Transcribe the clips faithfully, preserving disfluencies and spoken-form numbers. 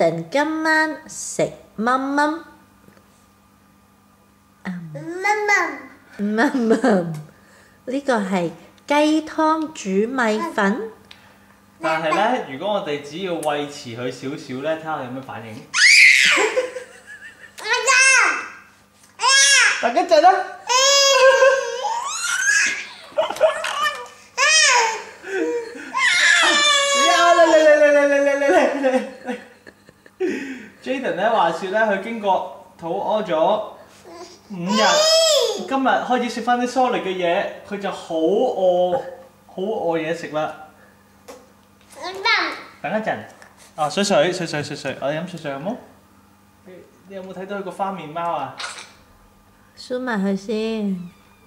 Jaden 今晚食乜乜？ 乜乜？ 乜乜？呢個係雞湯煮米粉。 但係咧，如果我哋只要餵遲佢少少咧，睇下佢有咩反應。等一陣啦。嚟嚟嚟嚟嚟嚟嚟嚟嚟 Jaden 咧話説咧，佢經過肚屙咗五日，今日開始食翻啲 solid 嘅嘢，佢就好餓，好餓嘢食啦。等一陣，啊水水水水水水，我哋飲水水好冇？你你有冇睇到佢個花面貓啊？ 梳埋佢先。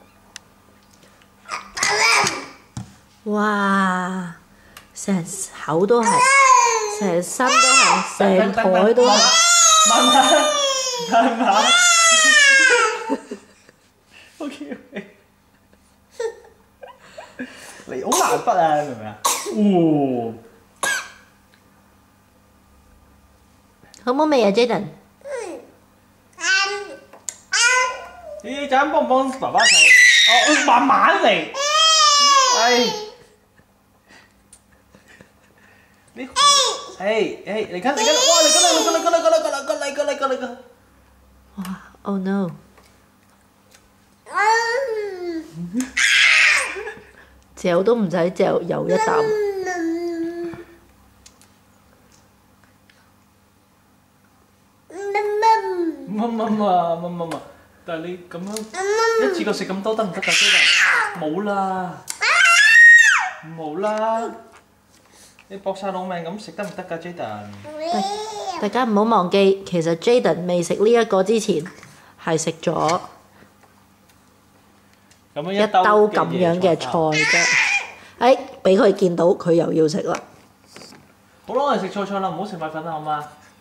哇！成口都係，成身都係，成台都係。 慢慢慢慢。OK OK。你好難筆啊，明唔明啊？哦。 好冇味啊 ，Jaden？ 你陣幫唔幫爸爸睇？哦，慢慢嚟。係。你，誒誒，你看你看，哇！你過來，你過來，過來，過來，過來，過來，過來，過來，過來。 哇 ！Oh no！ 嚼都唔使嚼，有一啖。 乜乜乜乜乜乜，但係你咁樣一次過食咁多得唔得㗎？Jaden？冇啦，冇啦。你搏晒老命咁食得唔得㗎 Jaden？ 大家唔好忘記，其實 Jaden 未食呢一個之前係食咗一兜咁樣嘅菜啫。誒，俾佢見到佢又要食啦。 好啦，我哋食菜菜啦，唔好食米粉啦，好嗎？